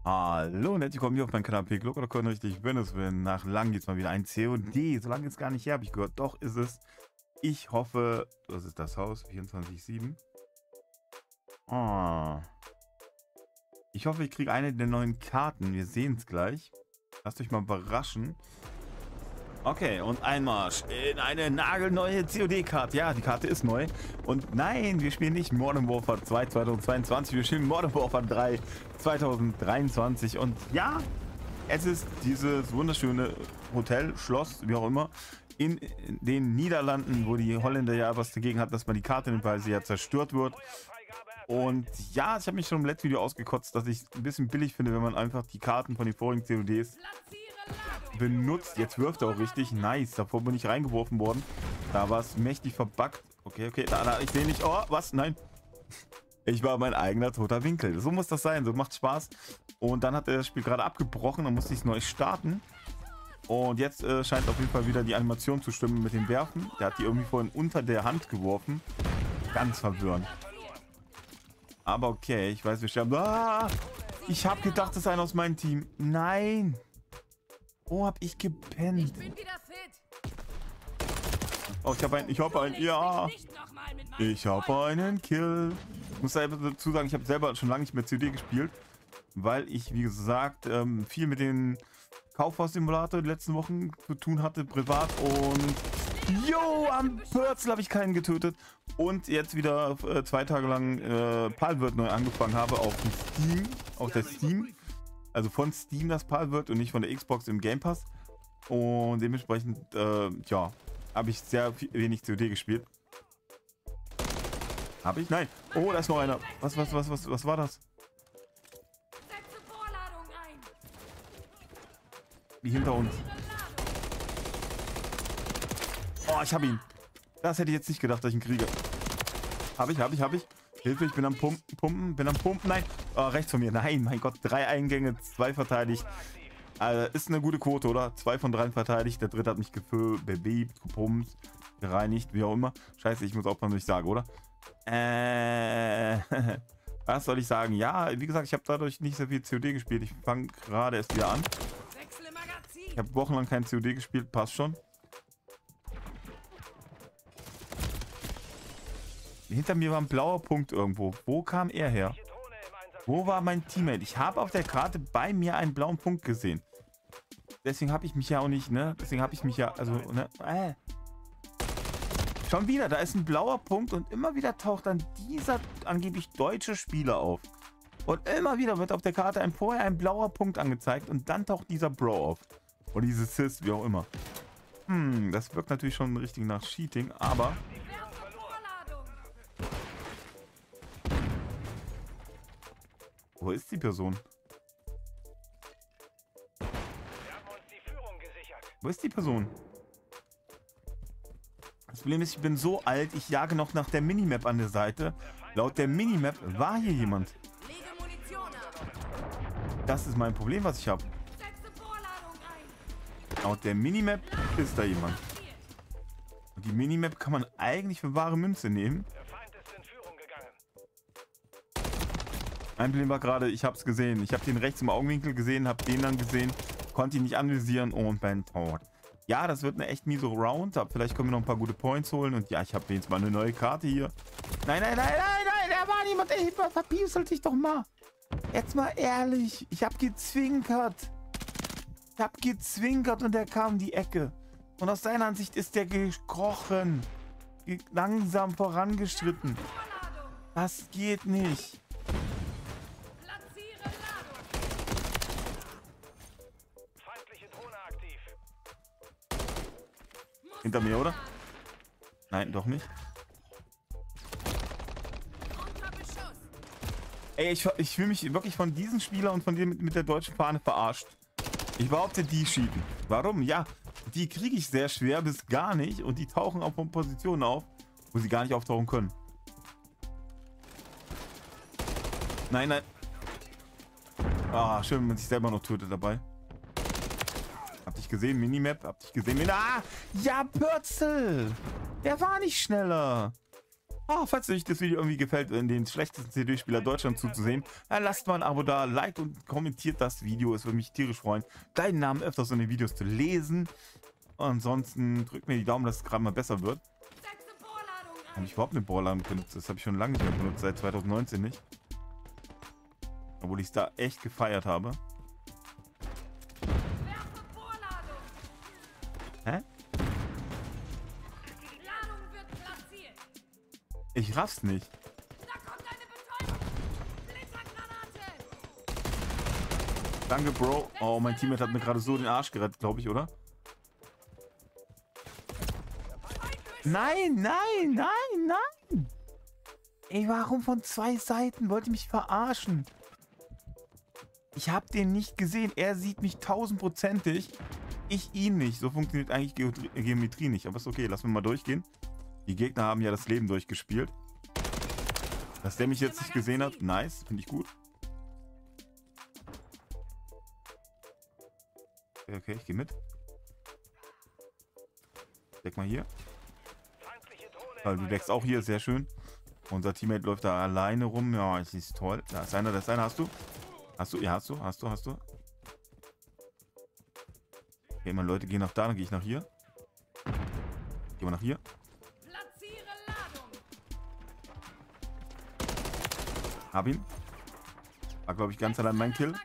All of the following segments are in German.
Hallo und herzlich willkommen hier auf meinem Kanal P-Glock oder Con richtig bin. Nach lang geht's mal wieder ein COD. So lange ist gar nicht her, habe ich gehört. Doch ist es. Ich hoffe, das ist das Haus 24/7. Oh. Ich hoffe, ich kriege eine der neuen Karten. Wir sehen es gleich. Lasst euch mal überraschen. Okay, und Einmarsch in eine nagelneue COD-Karte. Ja, die Karte ist neu. Und nein, wir spielen nicht Modern Warfare 2 2022. Wir spielen Modern Warfare 3 2023. Und ja, es ist dieses wunderschöne Hotel, Schloss, wie auch immer, in den Niederlanden, wo die Holländer ja was dagegen hat, dass man die Karte nimmt, weil sie ja zerstört wird. Und ja, ich habe mich schon im letzten Video ausgekotzt, dass ich es ein bisschen billig finde, wenn man einfach die Karten von den vorigen CODs benutzt. Jetzt wirft er auch richtig. Nice. Davor bin ich reingeworfen worden. Da war es mächtig verbuggt. Okay, da, ich sehe nicht. Oh, was? Nein. Ich war mein eigener toter Winkel. So muss das sein. So macht Spaß. Und dann hat er das Spiel gerade abgebrochen. Dann musste ich es neu starten. Und jetzt scheint auf jeden Fall wieder die Animation zu stimmen mit dem Werfen. Der hat die irgendwie vorhin unter der Hand geworfen. Ganz verwirrend. Aber okay, ich weiß, wir sterben. Ah, ich habe gedacht, das ist einer aus meinem Team. Nein. Oh, hab ich gepennt. Ich bin wieder fit. Oh, ich hab einen, ja. Ich hab einen Kill. Ich muss dazu sagen, ich habe selber schon lange nicht mehr COD gespielt, weil ich, wie gesagt, viel mit den Kaufhaus-Simulator die letzten Wochen zu tun hatte, privat. Und jo, am Purzel habe ich keinen getötet. Und jetzt wieder 2 Tage lang Palworld neu angefangen habe auf dem Steam, auf der Steam. Also von Steam das Palworld und nicht von der Xbox im Game Pass. Und dementsprechend, ja, habe ich sehr wenig COD gespielt. Habe ich? Nein. Oh, da ist noch einer. Was war das? Wie hinter uns. Oh, ich habe ihn. Das hätte ich jetzt nicht gedacht, dass ich ihn kriege. Habe ich. Hilfe, ich bin am Pumpen. Nein. Oh, rechts von mir. Nein, mein Gott. 3 Eingänge, 2 verteidigt. Ist eine gute Quote, oder? 2 von 3 verteidigt. Der dritte hat mich bebebt, gepumpt, gereinigt, wie auch immer. Scheiße, ich muss aufpassen, was ich sage, oder? Was soll ich sagen? Ja, wie gesagt, ich habe dadurch nicht so viel COD gespielt. Ich fange gerade erst wieder an. Ich habe wochenlang kein COD gespielt. Passt schon. Hinter mir war ein blauer Punkt irgendwo. Wo kam er her? Wo war mein Teammate? Ich habe auf der Karte bei mir einen blauen Punkt gesehen. Deswegen habe ich mich ja auch nicht, ne? Deswegen habe ich mich ja, also, ne? Schon wieder, da ist ein blauer Punkt und immer wieder taucht dann dieser angeblich deutsche Spieler auf. Und immer wieder wird auf der Karte vorher ein blauer Punkt angezeigt und dann taucht dieser Bro auf. Oder dieses Sis, wie auch immer. Das wirkt natürlich schon richtig nach Cheating, aber... Wo ist die Person? Wo ist die Person? Das Problem ist, ich bin so alt, ich jage noch nach der Minimap an der Seite. Laut der Minimap war hier jemand. Das ist mein Problem, was ich habe. Laut der Minimap ist da jemand. Und die Minimap kann man eigentlich für wahre Münze nehmen. Mein Problem war gerade, ich habe es gesehen. Ich habe den rechts im Augenwinkel gesehen, habe den dann gesehen, konnte ihn nicht anvisieren und bin tot. Ja, das wird eine echt miese Round. Vielleicht können wir noch ein paar gute Points holen. Und ja, ich habe jetzt mal eine neue Karte hier. Nein, da war niemand. Ey, verpiesel dich doch mal. Jetzt mal ehrlich. Ich habe gezwinkert. Und der kam in die Ecke. Und aus seiner Ansicht ist der gekrochen. Langsam vorangeschritten. Das geht nicht. Hinter mir, oder? Nein, doch nicht. Ey, ich fühle mich wirklich von diesen Spielern und von dir mit der deutschen Fahne verarscht. Ich behaupte, die cheaten. Warum? Ja, die kriege ich sehr schwer bis gar nicht und die tauchen auch von Positionen auf, wo sie gar nicht auftauchen können. Nein. Ah, schön, wenn man sich selber noch tötet dabei. Hab dich gesehen, Minimap? Hab dich gesehen, Ah! Ja, Pürzel! Der war nicht schneller. Falls euch das Video irgendwie gefällt, in den schlechtesten CD-Spieler Deutschlands zuzusehen, dann lasst mal ein Abo da, liked und kommentiert das Video. Es würde mich tierisch freuen, deinen Namen öfters in den Videos zu lesen. Ansonsten drückt mir die Daumen, dass es gerade mal besser wird. Habe ich überhaupt eine Bohrladung benutzt? Das habe ich schon lange nicht mehr benutzt, seit 2019 nicht. Obwohl ich es da echt gefeiert habe. Hä? Ich raff's nicht. Danke, Bro. Oh, mein Teammate hat mir gerade so den Arsch gerettet, glaube ich, oder? Nein, nein, nein, nein. Ey, warum von 2 Seiten? Wollte mich verarschen. Ich habe den nicht gesehen. Er sieht mich 1000%ig. Ich ihn nicht. So funktioniert eigentlich Geometrie nicht. Aber ist okay, lassen wir mal durchgehen. Die Gegner haben ja das Leben durchgespielt. Dass der mich jetzt nicht gesehen hat, nice. Finde ich gut. Okay, ich gehe mit. Deck mal hier. Also, du deckst auch hier, sehr schön. Unser Teammate läuft da alleine rum. Ja, es ist toll. Da ist einer, hast du. Hast du, ja, hast du. Okay, meine Leute gehen nach da, dann gehe ich nach hier. Gehen wir nach hier. Hab ihn. War, glaube ich, ganz allein mein Kill.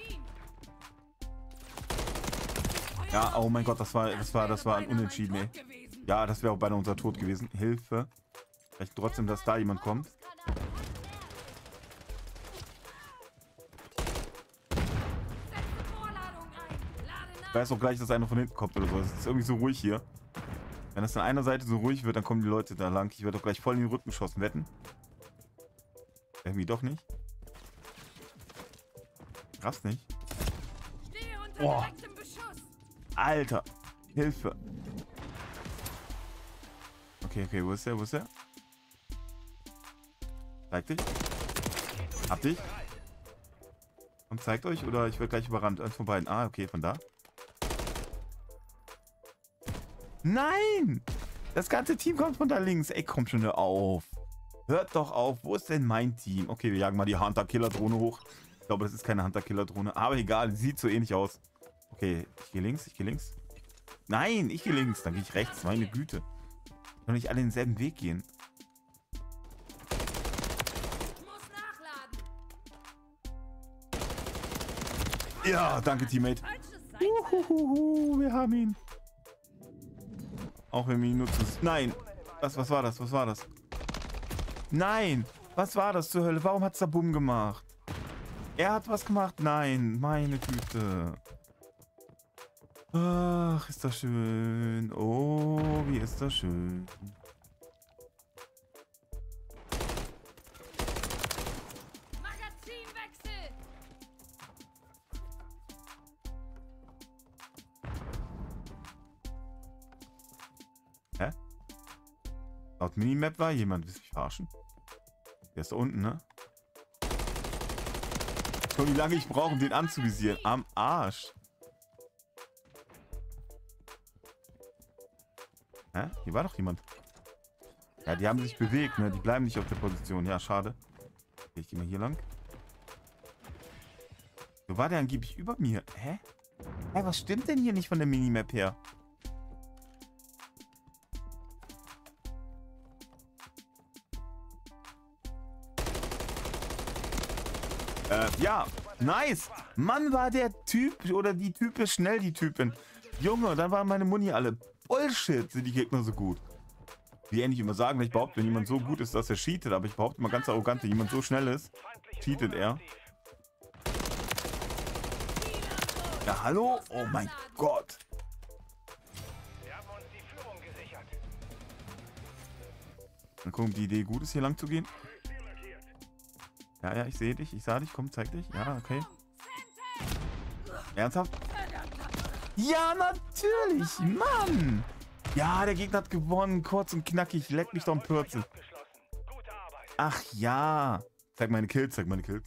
Ja, oh mein Gott, das war ein Unentschieden, ey. Ja, das wäre auch beinahe unser Tod gewesen. Hilfe. Vielleicht trotzdem, dass da jemand kommt. Ich weiß auch gleich, dass einer von hinten kommt oder so. Es ist irgendwie so ruhig hier. Wenn das an einer Seite so ruhig wird, dann kommen die Leute da lang. Ich werde doch gleich voll in den Rücken geschossen. Wetten? Irgendwie doch nicht. Krass nicht. Boah. Alter. Hilfe. Okay, wo ist der? Zeig dich. Hab dich. Und zeigt euch, oder ich werde gleich überrannt. Eins von beiden. Ah, okay, von da. Nein! Das ganze Team kommt von da links. Ey, komm schon auf. Hört doch auf. Wo ist denn mein Team? Okay, wir jagen mal die Hunter-Killer-Drohne hoch. Ich glaube, das ist keine Hunter-Killer-Drohne. Aber egal, sieht so ähnlich aus. Okay, ich gehe links. Nein, ich gehe links. Dann gehe ich rechts. Meine Güte. Können nicht alle denselben Weg gehen. Ja, danke, Teammate. Wir haben ihn. Auch wenn wir ihn nutzen. Nein. Was war das? Nein. Was war das zur Hölle? Warum hat es da Bumm gemacht? Er hat was gemacht? Nein. Meine Güte. Ach, ist das schön. Oh, wie ist das schön. Magazinwechsel. Hä? Laut Minimap war jemand. Willst du mich verarschen? Der ist da unten, ne? So, wie lange ich brauche, um den anzuvisieren. Am Arsch. Hä? Hier war doch jemand. Ja, die haben sich bewegt, ne? Die bleiben nicht auf der Position. Ja, schade. Okay, ich gehe mal hier lang. So war der angeblich über mir. Hä? Hä, was stimmt denn hier nicht von der Minimap her? Ja, nice. Mann, war der Typ oder die Type schnell, die Typin. Junge, dann waren meine Muni alle. Bullshit, sind die Gegner so gut. Wie ähnlich immer sagen, wenn ich behaupte, wenn jemand so gut ist, dass er cheatet. Aber ich behaupte immer ganz arrogant, wenn jemand so schnell ist, cheatet er. Ja, hallo? Oh mein Gott. Mal gucken, ob die Idee gut ist, hier lang zu gehen. Ja, ich sehe dich. Ich sah dich. Komm, zeig dich. Ja, okay. Ernsthaft? Ja, natürlich. Mann. Ja, der Gegner hat gewonnen. Kurz und knackig. Leck mich doch ein Pürzel. Ach ja. Zeig meine Kills.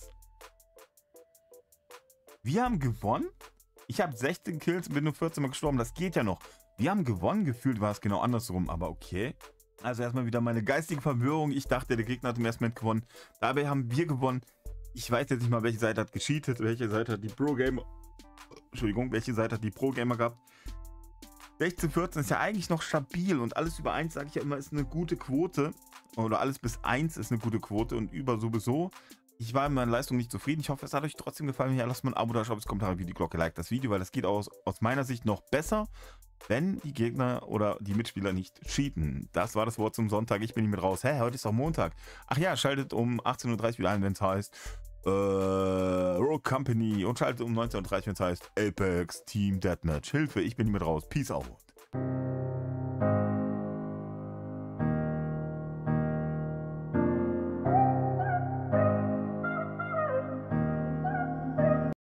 Wir haben gewonnen? Ich habe 16 Kills und bin nur 14 Mal gestorben. Das geht ja noch. Wir haben gewonnen. Gefühlt war es genau andersrum. Aber okay. Also erstmal wieder meine geistige Verwirrung. Ich dachte, der Gegner hat im ersten Moment gewonnen. Dabei haben wir gewonnen. Ich weiß jetzt nicht mal, welche Seite hat gecheatet, welche Seite hat die Pro-Gamer... Entschuldigung, welche Seite hat die Pro-Gamer gehabt. 16-14 ist ja eigentlich noch stabil und alles über 1, sage ich ja immer, ist eine gute Quote. Oder alles bis 1 ist eine gute Quote und über sowieso. Ich war mit meiner Leistung nicht zufrieden. Ich hoffe, es hat euch trotzdem gefallen. Ja, lasst mal ein Abo da, schreibt Kommentare, wie die Glocke, liked das Video, weil das geht aus meiner Sicht noch besser, wenn die Gegner oder die Mitspieler nicht cheaten. Das war das Wort zum Sonntag. Ich bin hier mit raus. Hä, heute ist doch Montag. Ach ja, schaltet um 18:30 Uhr wieder ein, wenn es heißt Rogue Company und schaltet um 19:30 Uhr, wenn es heißt Apex Team Deathmatch. Hilfe, ich bin hier mit raus. Peace out.